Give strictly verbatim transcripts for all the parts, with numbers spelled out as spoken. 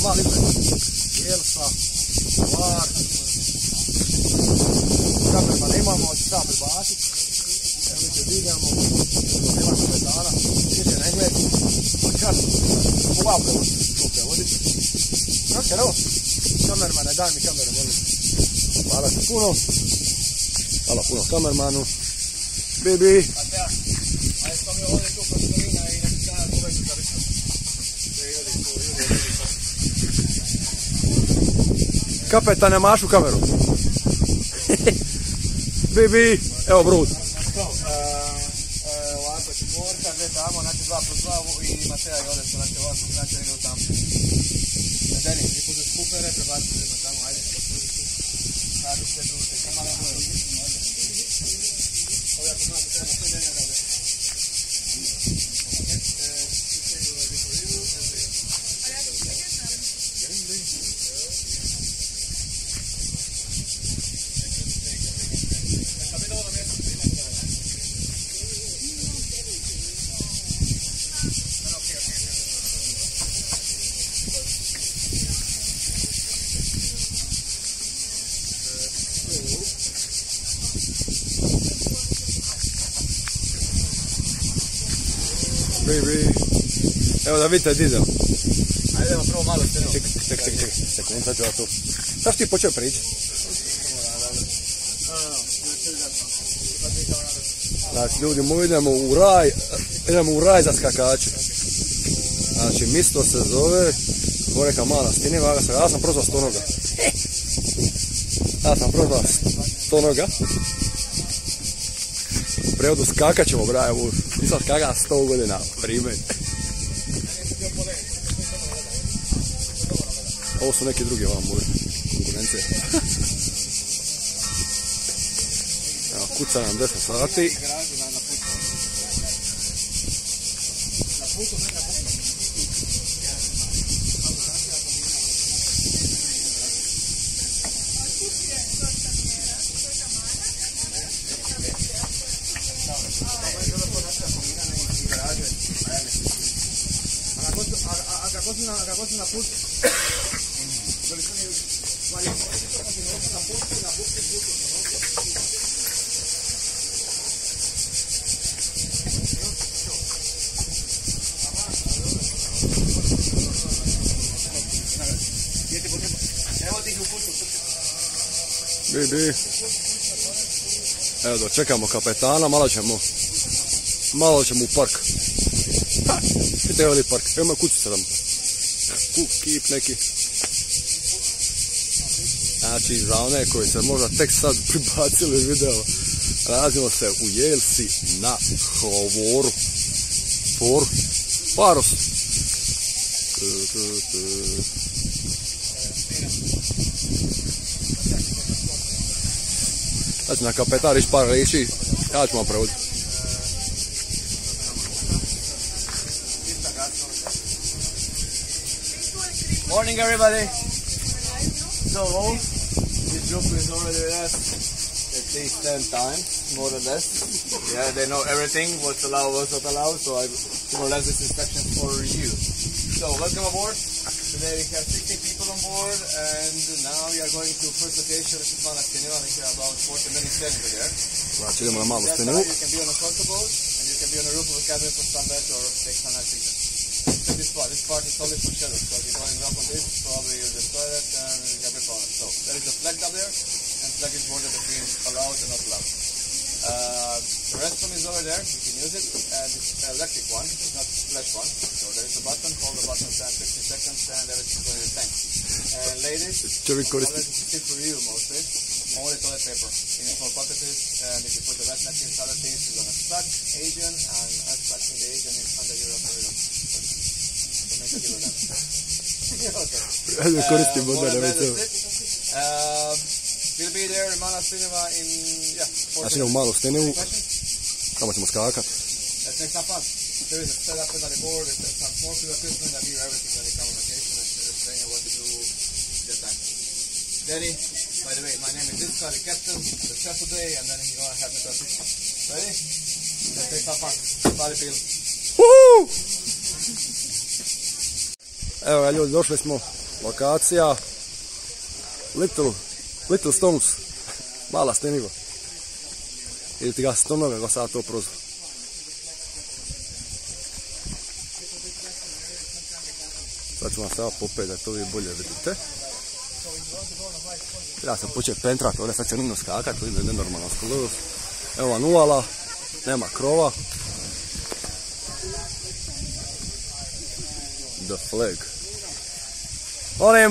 mali izgled. Jelsa, Var. Kamermana imamo, će sad pribaciti. Evo mi se vidimo. Nema kapetana. Sjeće na Engled. Čas. Ova prevodi. Tu prevodi. Ok, evo. Kamermane, daj mi kameru, molim. Hvala ti puno. Hvala puno kamermanu. Bibi. A jesmo mi ovdje tu kod Storina i neki sada poveću za višak. Kapetane, mašu kameru. Bibi, evo brud. Ovako, četvorka, gdje tamo, znači dva plus dva i Mateja i Odesu, znači ovako, znači idu tamo. Deni, vi pude skupere, prebacite ljudima tamo, ajde, posluži tu. Radi sve druge, samo malo moje. Ovo jako znate, treba sve Denija da ovdje. Baby. Evo da vidite dizel. Ajde idemo prvo malo steno. Ček, ček, ček, ček, sekunda ću ja tu. Šta si ti počeo prići? Znači ljudi moji idemo u raj, idemo u raj za skakače. Znači mjesto se zove, gore neka mala stinima, ja sam prozvao stonoga. Ja sam prozvao stonoga. U prevodu skakat ćemo brajevu, nisam skakala sto godina, primjer. Ovo su neki drugi vam moji konkurencije. Evo, kuca nam deset sati. Acá cosa na puta. Bibi. Evo dočekamo kapetana, malo ćemo malo ćemo u park. Ha, vidite ovdje park, evo ima kućica tamo. Kuk, kip neki. Znači za one koji se možda tek sad pribacili video, nalazimo se u Jelsi na Hvoru. Foru. Paros. Znači na kapetan reći par reći, ja ću vam prevoditi. Morning everybody. So this group is already with us at least ten times, more or less. Yeah, they know everything, what's allowed, what's not allowed, so I more or less this instruction for you. So welcome aboard. Today we have sixteen people on board, and now we are going to first location, which is Mala Steneva, which is about forty minutes standing there. That's why you can be on a cargo boat, and you can be on a roof of a cabin for sunbed or take sun night pictures. This part, this part is solid for shadows, so if you're going up on this, probably you'll destroy it and you'll get problem. So there is a flag up there, and flag is border between allowed and not allowed. Uh, the restroom is over there, you can use it, and it's an electric one, it's not a flash one. So there is a button, hold the button, stand fifteen seconds, and everything's going in the tank. And ladies, toilet is fit for you mostly, only toilet paper in small quantities, and if you put the wet napkins, other things, you're going to stuck, Asian, and unstucking the Asian is under Europe or Europe. We'll be there in Mala Steneva in yeah. Znači u Malu Stenevu, tamo ćemo skakat. That's next up. There is a setup on the board. There's some small equipment that do everything when they come on vacation and explain what to do that time. Danny, by the way, my name is Iska, the captain, the chef today, and then he's gonna have me to assist. Ready? Let's take some fun. Body feel. Woohoo! Evo ga ljudi, došli smo lokacija Little, Little Stones, mala steniva. Ili ti ga stonoga, kako sad to prozva. Sad ću vam sada popet da to vi bolje vidite. Treba se početi pentrati, ovdje sad će nino skakat, to ide nenormalno skoro. Evo vam uvala, nema krova. The flag. Molim!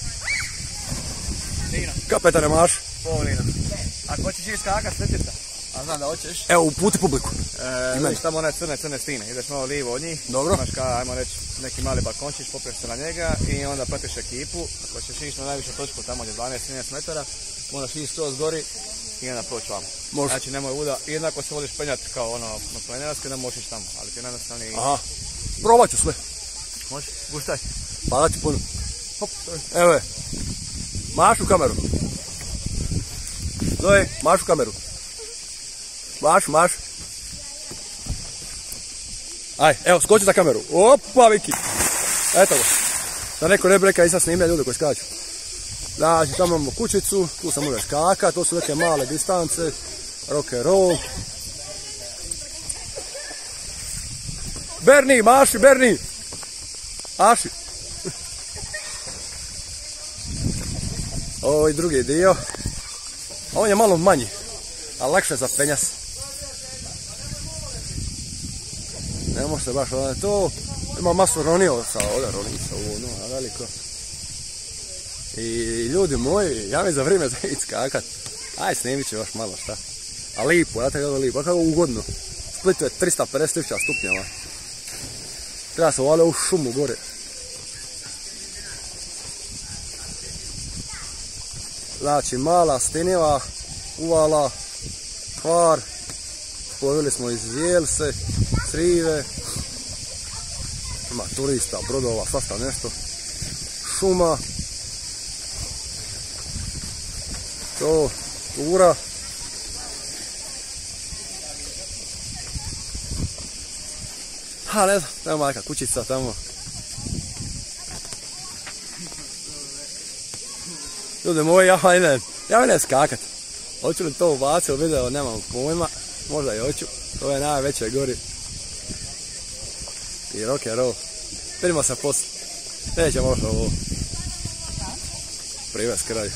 Kapetane Maš. Povolina. Ako hoćeš ići skakat, svetica. A znam da hoćeš. Evo, uputi publiku. E, vidiš tamo one crne, crne stine. Ideš malo lijevo od njih. Dobro. Imaš ka, ajmo reći, neki mali balkončić, popiješ se na njega i onda pratiš ekipu. Ako ćeš ići na najvišu točku, tamo je dvanaest trinaest metara, moraš ići skroz gori i onda proći vam. Može. Znači nemoj uda, jednako se voliš penjati kao ono na planinarske, da možeš ići tamo, ali ti najjednostavniji. Aha, probat ću sve. Može, guštaj. Hvala ti puno. Hop, evo je. Maš u kameru. Zoe, maš u kameru. Maš, maš. Aj, evo, skoči za kameru. Opa, Viki. Eto go. Da neko ne bi rekao, nisam snimio ljude koji skaču. Znači, tamo imamo kućicu, tu se može skaka, to su neke male distance, rock and roll. Berni, maši, Berni! Aši! Ovo je drugi dio. On je malo manji, ali lakše za penjas. Ne može se baš ovdje to. Ima masu ronioca, ovdje ronica, ovo ono, veliko. I ljudi moji, ja mi za vrijeme za ići skakat. Aj, snimit ću još malo šta. A lipo, ja tako kako lipo, kako ugodno. Splitu je tristo pedeset tisuća stupnjeva. Treba se ovdje u šumu gore. Znači, mala steniva, uvala, Hvar. Plovili smo iz Jelse, Crive. Ima turista, brodova, svašta nešto. Šuma. To, tura. Ha, ne znam, tamo neka kućica tamo. Ljudi moji, ja idem, ja idem skakat. Hoću li to ubaciti u video, nemam pojma. Možda i hoću, to je najveće gori. I rock and roll. Vidimo se poslije. Neće možda ovo privest kraj.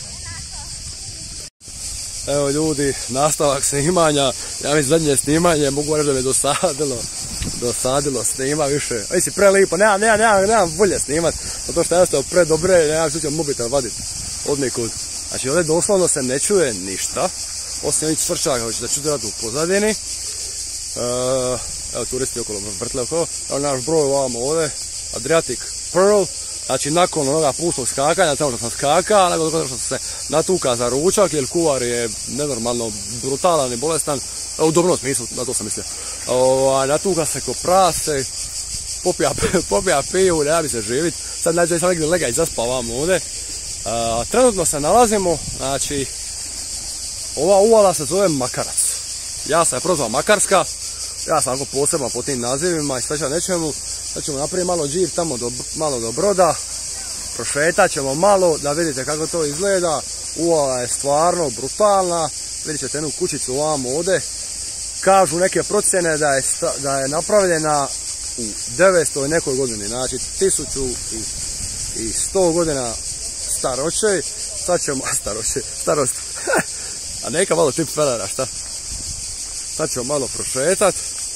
Evo ljudi, nastavak snimanja. Ja mislim zadnje snimanje, mogu reći da me dosadilo. Dosadilo snima više. Ovo si prelipo, nemam, nemam, nemam, nemam bolje snimat. Zato što je ostao predobre, nemam što ću mobitel vadit od nekud. Znači ovdje doslovno se ne čuje ništa. Osim ovih cvrčaka koji će da čutirati u pozadini. Evo turisti okolo vrtle okolo. Evo naš broj ovamo ovdje. Adriatic Pearl. Znači nakon onoga pustog skakanja, tamo što sam skaka, nakon toga što sam se natuka za ručak, jer kuvar je nenormalno brutalan i bolestan. U dobrom smislu, na to sam mislio. Natuka se ko prase, popija, popija piju, ne bi se živit. Sad nađe sam negdje lega i zaspavam ovdje. Uh, trenutno se nalazimo, znači, ova uvala se zove Makarac. Ja sam je prozvao Makarska, ja sam ako poseban po tim nazivima i sveća nečemu. Sad ćemo napraviti malo džir tamo do, malo do broda, prošetat ćemo malo da vidite kako to izgleda. Uvala je stvarno brutalna, vidjet ćete jednu kućicu ovamo ovdje. Kažu neke procjene da je, da je napravljena u devetstoj nekoj godini, znači tisuću sto godina staroće. Sad ćemo, staroće, starost, a neka malo tip felera, šta? Sad ćemo malo prošetat.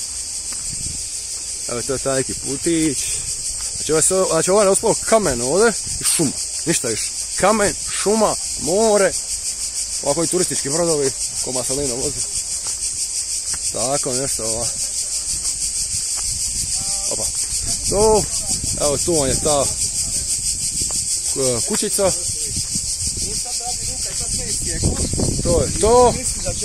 Evo to je taj neki putić. Znači ovo je, znači, ovo je uspalo kamen ovdje i šuma, ništa više. Kamen, šuma, more, ovako i turistički brodovi ko Masalino vozi. Tako nešto ova. Opa. To, evo tu vam je ta kućica. To je to.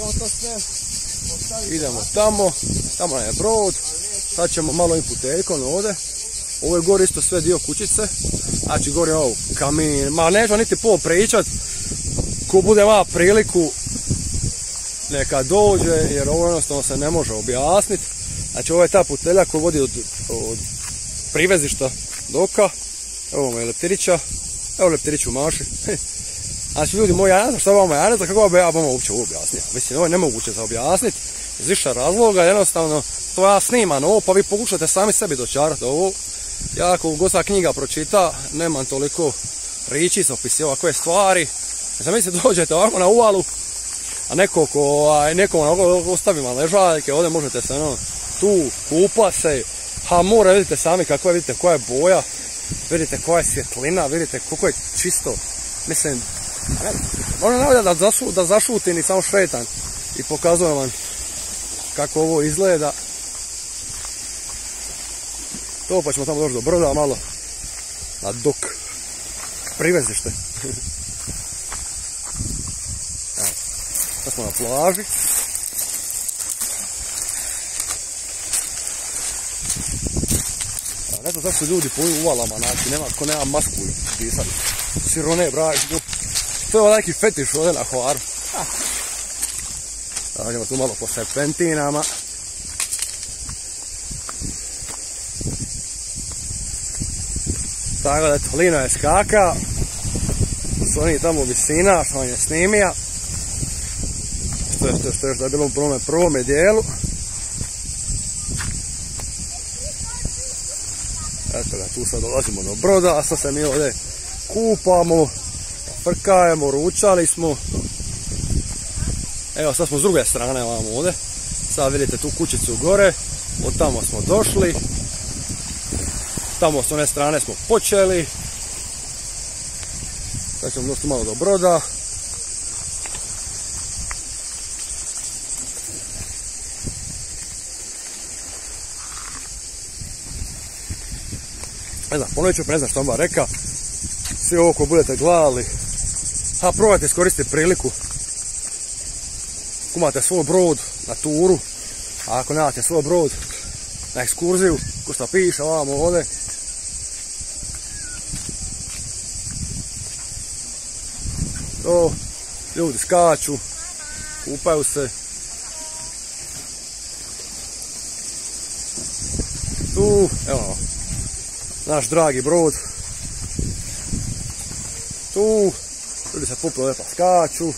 Idemo tamo, tamo je brod. Sad ćemo malo im puteljkom ovdje. Ovo je gore isto sve dio kućice. Znači gore ovo kamin, ma neću niti pol pričat. Ko bude ima priliku neka dođe, jer ovo jednostavno se ne može objasniti. Znači ovo je ta putelja koja vodi od, od privezišta doka Evo je leptirića. Evo leptiriću maši. Znači ljudi moji, ja ne znam šta vama, ja ne znam kako ja vam uopće objasnio. Mislim, ovo je nemoguće za objasniti. Iz više razloga, jednostavno, to ja snimam ovo, pa vi pokušate sami sebi dočarati ovo. Ja ako gosta knjiga pročita, nemam toliko riči za opisi ovakve stvari. Znači, mislite, dođete ovako na uvalu, a neko ko, neko ostavi vam ležaljke, ovdje možete se no, tu kupa se, a more vidite sami kako je, vidite koja je boja, vidite koja je svjetlina, vidite koliko je čisto. Mislim, možda navljati da, zašu, da zašutim i samo šetam i pokazujem vam kako ovo izgleda. To pa ćemo tamo doći do broda malo na dok privezište. Evo, sad smo na plaži. Evo, ne znam zašto su ljudi po ovim uvalama, znači nema, ko nema masku pisali. Sirone, braj, to je neki fetiš ovdje na Hvaru. Idemo tu malo po serpentinama. Tako da, eto, Lino je skaka. Su oni tamo visina, što on je snimija. Što je, što je, što je, što je bilo u prvome, prvome dijelu. Eto ga, tu sad dolazimo do broda, a sad se mi ovdje kupamo, frkajemo, ručali smo. Evo, sad smo s druge strane ovamo ovdje. Sad vidite tu kućicu gore, od tamo smo došli. Tamo s one strane smo počeli. Sad ćemo doći malo do broda. Ne znam, ponovit ću, pa ne znam što vam reka. Svi ovo ko budete gledali, a probajte iskoristiti priliku. Ako imate svoj brod na turu, a ako nemate svoj brod na ekskurziju, ko što piše ovamo ovdje. To, ljudi skaču, kupaju se. Tu, evo, naš dragi brod. Tu, ljudi se popiju ovdje pa skaču.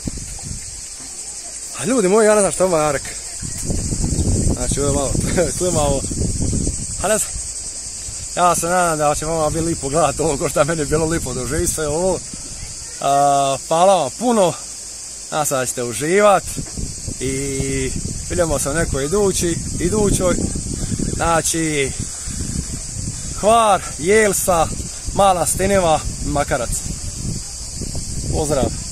A ljudi moji, ja ne znam što vam ja rekao. Znači, ovo je malo klimavo. A ne znam. Ja se nadam da će vama biti lipo gledati ovo, ko što je meni bilo lipo doživjeti sve ovo. A, hvala vam puno. Nadam se da ćete uživati. I vidimo se u nekoj idući, idućoj. Znači, Hvar, Jelsa, Mala Steneva, Makarac. Pozdrav.